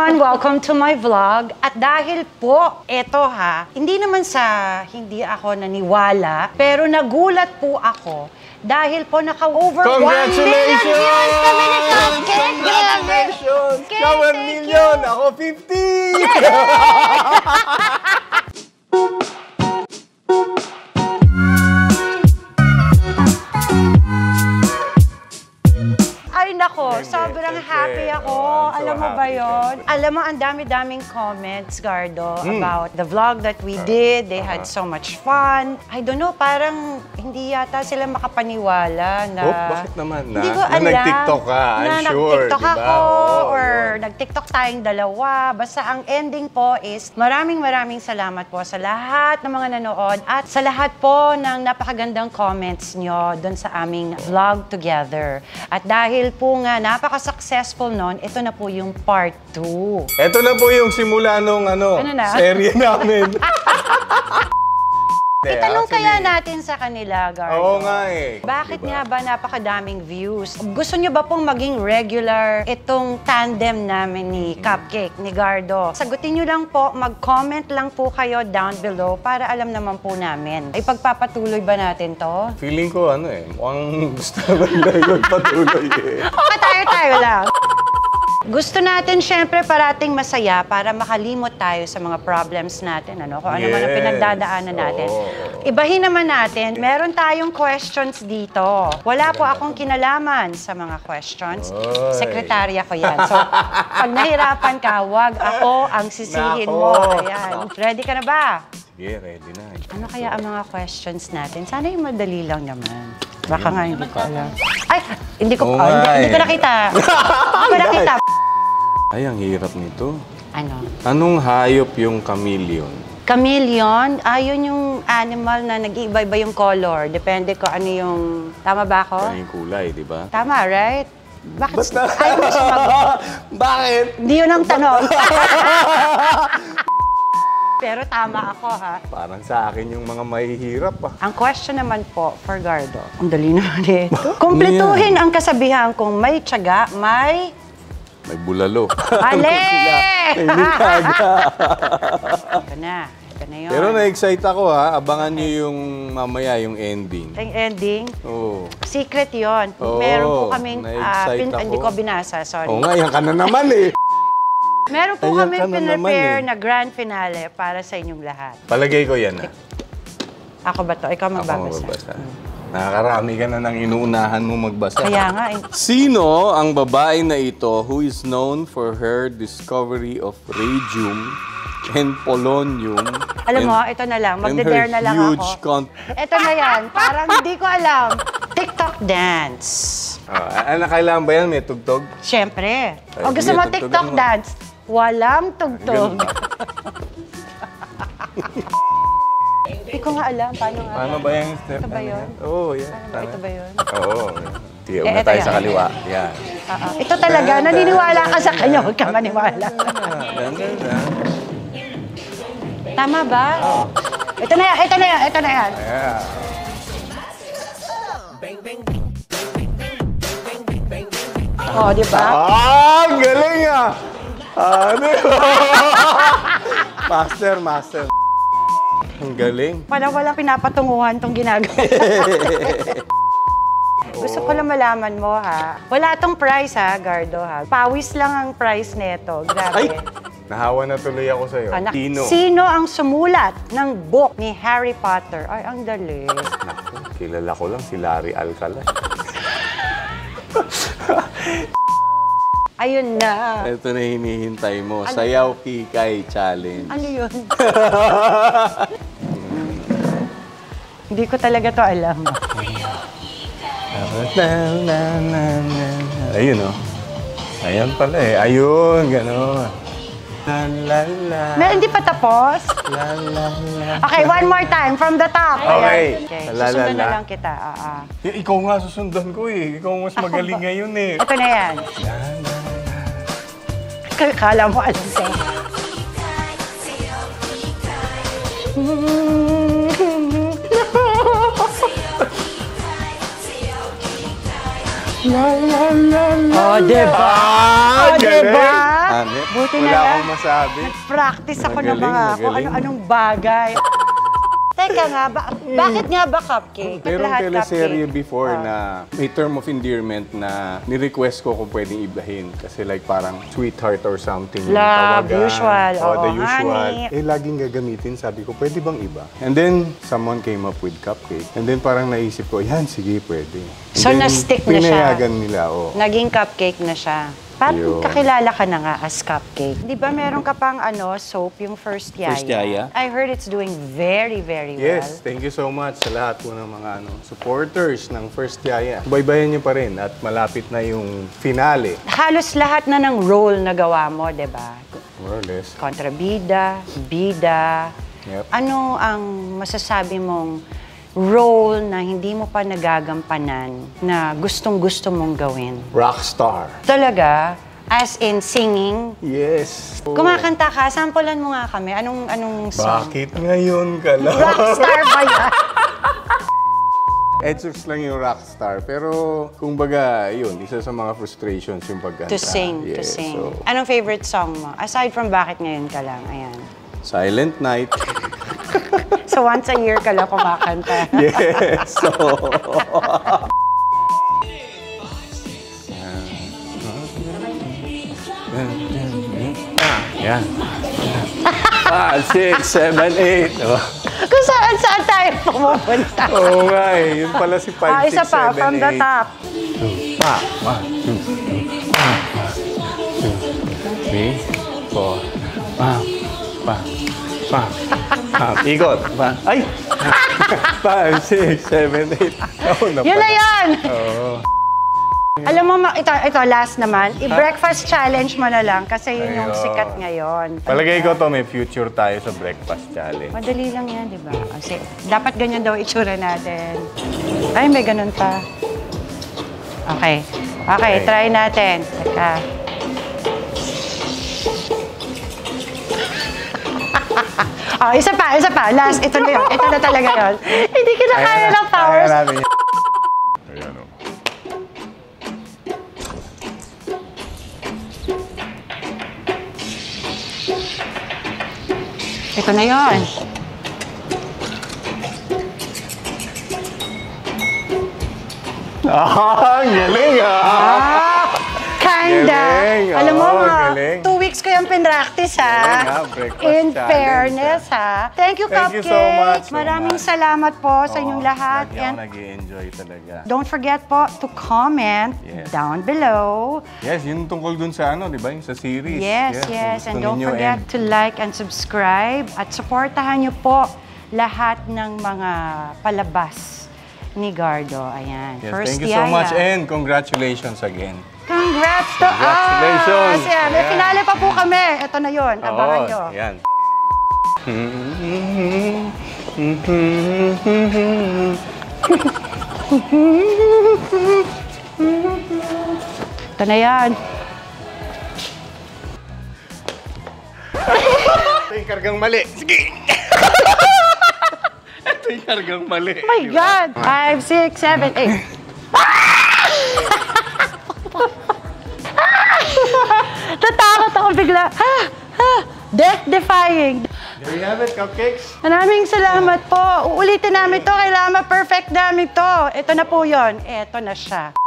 everyone! Welcome to my vlog. At dahil po, eto hindi naman sa hindi ako naniwala, pero nagulat po ako dahil po naka-over 1 million views kami ni CUPCAKE! Congratulations! Ka 1 million! Ako 50! Ay nako, sobrang happy ako. Alam mo ba yon? Alam mo, ang dami-daming comments, Gardo, about the vlog that we did. They had so much fun. I don't know, parang hindi yata sila makapaniwala na... Oh, bakit naman na? Hindi ko alam. Nag-TikTok ka, I'm sure, nag-TikTok diba? ako, or nag-TikTok tayong dalawa. Basta ang ending po is maraming salamat po sa lahat ng mga nanood at sa lahat po ng napakagandang comments nyo doon sa aming vlog together. At dahil po nga napaka-successful nun, ito na po yung part 2. Ito na po yung simula nung serye namin. Itanong kaya natin sa kanila, Gardo. Oo nga eh. Bakit nga ba napakadaming views? Gusto nyo ba pong maging regular itong tandem namin ni CUPCAKE, ni Gardo? Sagutin nyo lang po, mag-comment lang po kayo down below para alam naman po namin. Ipagpapatuloy ba natin to? Feeling ko mukhang gusto naman na magpatuloy eh. Tayo lang. Gusto natin, syempre, parating masaya para makalimot tayo sa mga problems natin, kung ano man ang pinagdadaanan natin. Ibahin naman natin, meron tayong questions dito. Wala po akong kinalaman sa mga questions. Sekretarya ko yan. So, pag nahirapan ka, wag ako ang sisihin mo. Ayan. Ready ka na ba? Sige, ready na. Ano kaya ang mga questions natin? Sana yung madali lang naman. Baka nga hindi ko alam. Ay, hindi ko nakita. Hindi ko nakita. Ay, ang hirap nito. Ano? Anong hayop yung chameleon? Chameleon? Yun yung animal na nag-iiba-iba yung color. Depende ko ano yung... Tama ba ako? Yung kulay, di ba? Tama, right? Bakit? Basta... Ayaw mo sumagot. Bakit? Hindi yun ang tanong. Pero tama ako, Parang sa akin yung mga mahihirap, Ang question naman po for Gardo, ang dali naman ito. Kumpletuhin ang kasabihan kung may tiyaga, may bulalo. Ale! Ito na yun. Pero na-excite ako, Abangan nyo yung mamaya, yung ending. Yung ending? Oo. Secret yun. Meron po kaming, hindi ko binasa, sorry. Oo nga, yan ka na naman eh. Meron po kaming pinrepare na grand finale para sa inyong lahat. Palagay ko yan, Ako ba to? Ikaw magbabasa. Ako magbabasa. Nakakarami ka na ng inuunahan mo magbasa. Kaya nga. Sino ang babae na ito who is known for her discovery of radium and polonium? Alam mo, ito na lang. Magde-dare na lang ako. Ito na yan. Parang hindi ko alam. TikTok dance. Kailangan ba yan? May tugtog? Siyempre. O gusto mo TikTok dance? Walang tugtog. Hindi ko nga alam. Paano ba yung step? Ito ba yun? Oo, yan. Ito ba yun? Oo. Sige, una tayo sa kaliwa. Yan. Ito talaga. Naniniwala ka sa kanya. Huwag ka maniwala. Tama ba? Ito na yan. Ito na yan. Oh, di ba? Galing Master. Ang galing. Walang pinapatunguhan tong ginagawa. Gusto ko lang malaman mo, Wala tong price, Gardo, Pawis lang ang price nito. Grabe. Ay! Nahawa na tuloy ako sa'yo. Sino ang sumulat ng book ni Harry Potter? Ay, ang dali. Kilala ko lang si Larry Alcala. Ayun na. Ito na hinihintay mo. Sayaw Kikay Challenge. Ano yun? Hindi ko talaga to alam. Ayun, Ayan pala eh. Ayun, gano'n. Hindi pa tapos? Okay, one more time from the top. Okay. Susundan na lang kita. Ikaw nga susundan ko eh. Ikaw mas magaling ngayon eh. Ito na yan. Kala mo alam ko. Oh, diba? Oh, diba? hanip. Buti na Wala lang. akong masabi. Practice ako ng Magaling, mga kung magaling. ano-anong bagay. Teka nga, bakit nga ba cupcake? Ba't Merong lahat teleserye cupcake? before na may term of endearment na ni-request ko kung pwedeng ibahin. Kasi like parang sweetheart or something. yung Love, tawagan. usual. Oh, the Oo, usual. honey. Laging gagamitin. Sabi ko, pwede bang iba? And then, someone came up with cupcake. And then parang naisip ko, yan, sige, pwede. And So, then, na-stick na siya. Pinayagan nila, oh. Naging cupcake na siya. Yun. Kakilala ka na nga as cupcake. Di ba meron ka pang soap, yung First Yaya? First Yaya? I heard it's doing very, very well. Yes, thank you so much sa lahat po ng mga supporters ng First Yaya. Baybayan niyo pa rin at malapit na yung finale. Halos lahat na ng role na gawa mo, di ba? More or less. Kontrabida, bida. Yep. Ano ang masasabi mong role na hindi mo pa nagagampanan na gustong-gusto mong gawin? Rockstar. Talaga? As in singing? Yes. Kumakanta ka, sampulan mo nga kami. Anong song? Bakit ngayon ka lang? Rockstar ba yan? Edsurks lang yung rockstar. Pero, kumbaga, yun, isa sa mga frustrations yung pagkanta. To sing, to Yes, sing. so, Anong favorite song mo? Aside from Bakit Ngayon Ka Lang? Ayan. Silent Night. So once a year ka lang kumakanta. Yes. So, yan. 5, 6, 7, 8. Kung saan tayo pumupunta. Oo nga eh. Yun pala si 5, 6, 7, 8. Isa pa, from the top. 1, 2, 3, 4, ikot. Ay! 5, 6, 7, 8. Yun na yan! Oo. Alam mo, ito last naman. I-breakfast challenge mo na lang kasi yun yung Ayun. sikat ngayon. Palagay ko to, may future tayo sa breakfast challenge. Madali lang yan, di ba? Kasi dapat ganyan daw itsura natin. Ay, may ganun pa. Okay. Okay, try natin. Teka. Oh, isa pa. Last, ito na yun. Ito na talaga yun. Hindi ka na kaya ng powers. Ayan o. Ito na yun. Ah, ang galing Kinda. Galing. Alam mo, Oo, mga galing. 2 weeks ko yung pinractice, ha? Galing, ha? Breakfast In challenge, fairness, ha? Thank you, Thank you Cupcake. so much. Maraming salamat po sa inyong lahat. Lagi ako And nag-i-enjoy talaga. don't forget po to comment Yes. down below. Yes, yun tungkol dun sa di ba? Yung sa series. Yes. kung And gusto don't ninyo, forget to like and subscribe. At supportahan niyo po lahat ng mga palabas ni Gardo. Ayan. Yes, First thank you so Yaya. much and congratulations again. Congrats to Congratulations! us! Yeah, may Ayan. finale pa po kami. Ito na yun. Abangan nyo. Yan. Ito na yan. Ito yung kargang mali. Sige! Ito yung kargang mali. Oh my God! 5, 6, 7, 8. Natakot ako bigla. Death-defying. There you have it, cupcakes. Maraming salamat po. Uulitin namin to. Kailangan ma-perfect namin to. Ito na po yun. Ito na siya.